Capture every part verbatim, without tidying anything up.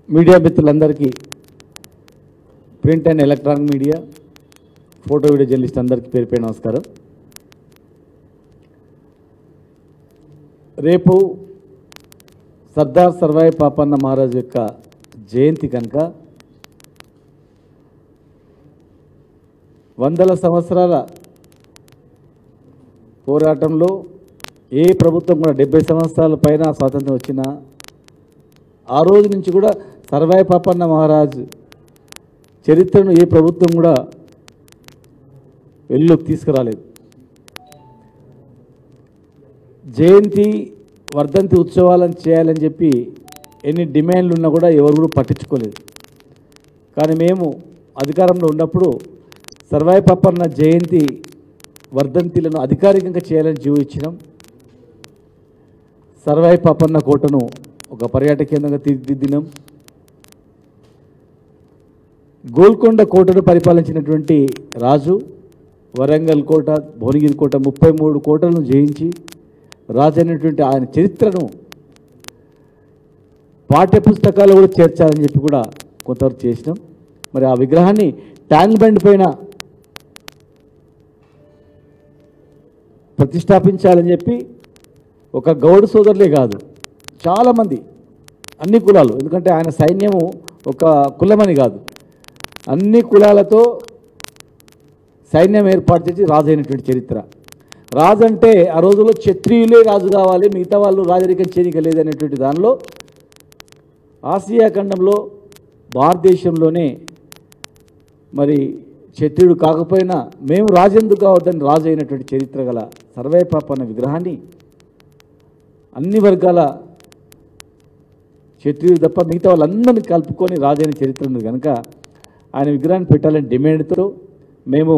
Media మిత్రులందరికీ, print and electronic media, photo video journalist అందరికీ పేరు పేరు నమస్కారం. రేపు సర్దార్ సర్వాయి పాపన్న మహారాజు యొక్క జయంతి కనుక వందల సంవత్సరాల పోరాటంలో ఏ ప్రభుత్వం కూడా డెబ్బై సంవత్సరాల పైన స్వాతంత్రం వచ్చినా ఆ రోజు నుంచి కూడా సర్వాయి పాపన్న మహారాజు చరిత్రను ఏ ప్రభుత్వం కూడా వెలుగులోకి తీసుకురాలేదు. జయంతి వర్ధంతి ఉత్సవాలను చేయాలని చెప్పి ఎన్ని డిమాండ్లు ఉన్నా కూడా ఎవరు కూడా పట్టించుకోలేదు. కానీ మేము అధికారంలో ఉన్నప్పుడు సర్వాయి పాపన్న జయంతి వర్ధంతిలను అధికారికంగా చేయాలని జీవో ఇచ్చినాం. సర్వాయి పాపన్న కోటను ఒక పర్యాటక కేంద్రంగా తీర్చిదిద్దినాం. గోల్కొండ కోటను పరిపాలించినటువంటి రాజు వరంగల్ కోట, భువనగిరి కోట, ముప్పై మూడు కోటలను జయించి రాజు అయినటువంటి ఆయన చరిత్రను పాఠ్యపుస్తకాలు కూడా చేర్చాలని చెప్పి కూడా కొంతవరకు చేసినాం. మరి ఆ విగ్రహాన్ని ట్యాంక్ బండ్ పైన ప్రతిష్టాపించాలని చెప్పి ఒక గౌడ సోదరులే కాదు, చాలామంది అన్ని కులాలు, ఎందుకంటే ఆయన సైన్యము ఒక కులమని కాదు, అన్ని కులాలతో సైన్యం ఏర్పాటు చేసి రాజు అయినటువంటి చరిత్ర. రాజు అంటే ఆ రోజుల్లో క్షత్రియులే రాజు కావాలి, మిగతా వాళ్ళు రాజరికం చేయనిక లేదనేటువంటి దానిలో ఆసియా ఖండంలో భారతదేశంలోనే మరి క్షత్రియుడు కాకపోయినా మేము రాజెందుకు కావద్దని రాజు అయినటువంటి చరిత్ర గల సర్వాయి పాపన్న విగ్రహాన్ని అన్ని వర్గాల క్షత్రియుడు తప్ప మిగతా వాళ్ళందరినీ కలుపుకొని రాజైన చరిత్ర ఉంది కనుక ఆయన విగ్రహాన్ని పెట్టాలని డిమాండ్తో మేము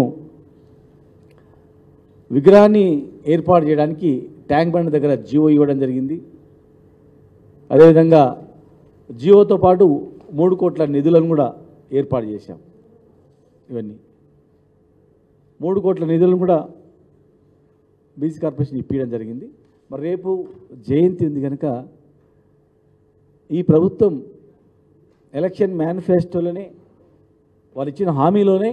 విగ్రహాన్ని ఏర్పాటు చేయడానికి ట్యాంక్ బండ్ దగ్గర జియో ఇవ్వడం జరిగింది. అదేవిధంగా జియోతో పాటు మూడు కోట్ల నిధులను కూడా ఏర్పాటు చేశాం. ఇవన్నీ మూడు కోట్ల నిధులను కూడా బీసీ కార్పొరేషన్ ఇప్పించడం జరిగింది. మరి రేపు జయంతి ఉంది కనుక ఈ ప్రభుత్వం ఎలక్షన్ మేనిఫెస్టోలోనే వాళ్ళు ఇచ్చిన హామీలోనే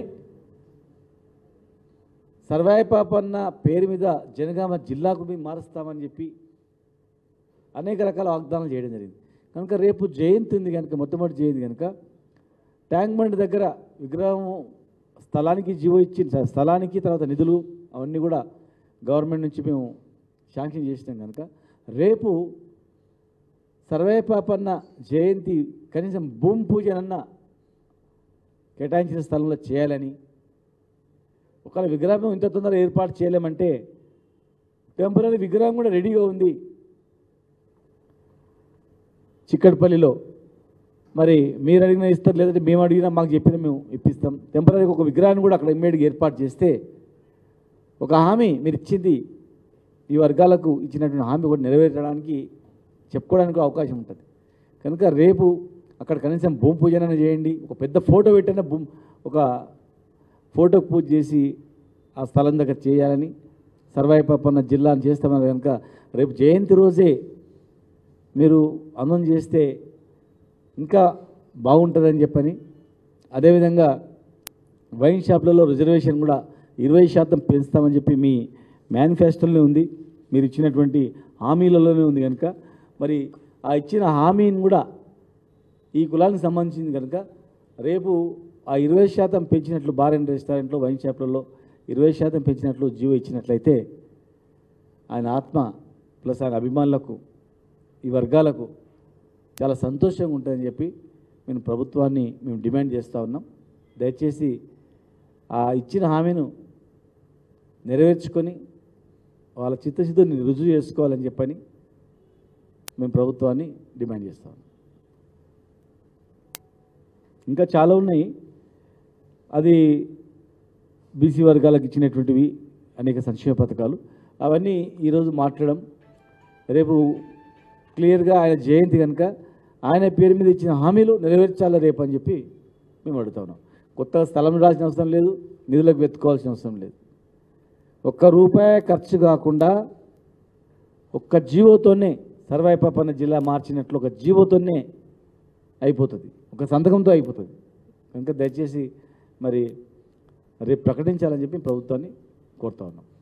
సర్వాయి పాపన్న పేరు మీద జనగామ జిల్లాకు మేము మారుస్తామని చెప్పి అనేక రకాల వాగ్దానాలు చేయడం జరిగింది. కనుక రేపు జయంతి ఉంది కనుక, మొట్టమొదటి జయంతి కనుక ట్యాంక్ బండ్ దగ్గర విగ్రహం స్థలానికి జీవో ఇచ్చిన స్థలానికి తర్వాత నిధులు అవన్నీ కూడా గవర్నమెంట్ నుంచి మేము శాంక్షన్ చేసినాం కనుక రేపు సర్వాయి పాపన్న జయంతి కనీసం భూమి పూజనన్నా కేటాయించిన స్థలంలో చేయాలని, ఒకవేళ విగ్రహం ఇంత తొందరగా ఏర్పాటు చేయలేమంటే టెంపరీ విగ్రహం కూడా రెడీగా ఉంది చిక్కడపల్లిలో. మరి మీరు అడిగినా ఇస్తారు, లేదంటే మేము అడిగినా మాకు చెప్పినా మేము ఇప్పిస్తాం. టెంపరీ ఒక విగ్రహాన్ని కూడా అక్కడ ఇమ్మీడియట్గా ఏర్పాటు చేస్తే ఒక హామీ మీరు ఇచ్చింది ఈ వర్గాలకు ఇచ్చినటువంటి హామీ కూడా నెరవేర్చడానికి చెప్పుకోవడానికి అవకాశం ఉంటుంది. కనుక రేపు అక్కడ కనీసం భూమి పూజన చేయండి, ఒక పెద్ద ఫోటో పెట్టినా భూమి ఒక ఫోటోకు పూజ చేసి ఆ స్థలం దగ్గర చేయాలని సర్వాయి పాపన్న జిల్లాను చేస్తామని కనుక రేపు జయంతి రోజే మీరు అనౌన్స్ చేస్తే ఇంకా బాగుంటుందని చెప్పని, అదేవిధంగా వైన్ షాప్లలో రిజర్వేషన్ కూడా ఇరవై శాతం పెంచుతామని చెప్పి మీ మేనిఫెస్టోలోనే ఉంది, మీరు ఇచ్చినటువంటి హామీలలోనే ఉంది కనుక మరి ఆ ఇచ్చిన హామీని కూడా ఈ కులానికి సంబంధించింది కనుక రేపు ఆ ఇరవై శాతం పెంచినట్లు బార్ అండ్ రెస్టారెంట్లో వైన్ షాప్లలో ఇరవై శాతం పెంచినట్లు జీవో ఇచ్చినట్లయితే ఆయన ఆత్మ ప్లస్ ఆయన అభిమానులకు ఈ వర్గాలకు చాలా సంతోషంగా ఉంటుందని చెప్పి మేము ప్రభుత్వాన్ని మేము డిమాండ్ చేస్తూ ఉన్నాం. దయచేసి ఆ ఇచ్చిన హామీను నెరవేర్చుకొని వాళ్ళ చిత్తశుద్ధిని రుజువు చేసుకోవాలని చెప్పని మేము ప్రభుత్వాన్ని డిమాండ్ చేస్తాం. ఇంకా చాలా ఉన్నాయి, అది బీసీ వర్గాలకు ఇచ్చినటువంటివి అనేక సంక్షేమ పథకాలు, అవన్నీ ఈరోజు మాట్లాడడం. రేపు క్లియర్గా ఆయన జయంతి కనుక ఆయన పేరు మీద ఇచ్చిన హామీలు నెరవేర్చాలి రేపు అని చెప్పి మేము అడుగుతా ఉన్నాం. కొత్తగా స్థలం రాసిన అవసరం లేదు, నిధులకు వెతుక్కోవాల్సిన అవసరం లేదు. ఒక్క రూపాయి ఖర్చు కాకుండా ఒక్క జీవోతోనే సర్వాయి పాపన్న జిల్లా మార్చినట్లు ఒక జీవోతోనే అయిపోతుంది, ఒక సంతకంతో అయిపోతుంది. కనుక దయచేసి మరి రేపు ప్రకటించాలని చెప్పి ప్రభుత్వాన్ని కోరుతా ఉన్నాం.